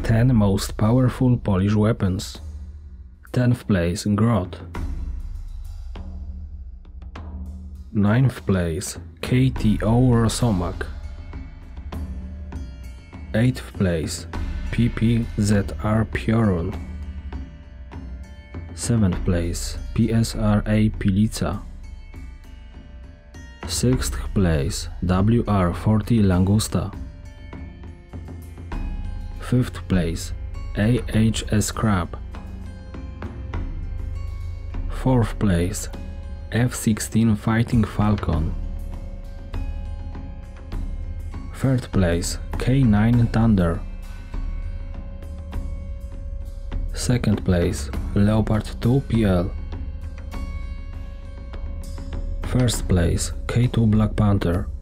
10 most powerful Polish weapons. 10th place Grot. 9th place KTO Rosomak. 8th place PPZR Piorun. 7th place PSRA Pilica. 6th place WR-40 Langusta. 5th place AHS Crab. 4th place F-16 Fighting Falcon. 3rd place K9 Thunder. 2nd place Leopard 2 PL. 1st place K2 Black Panther.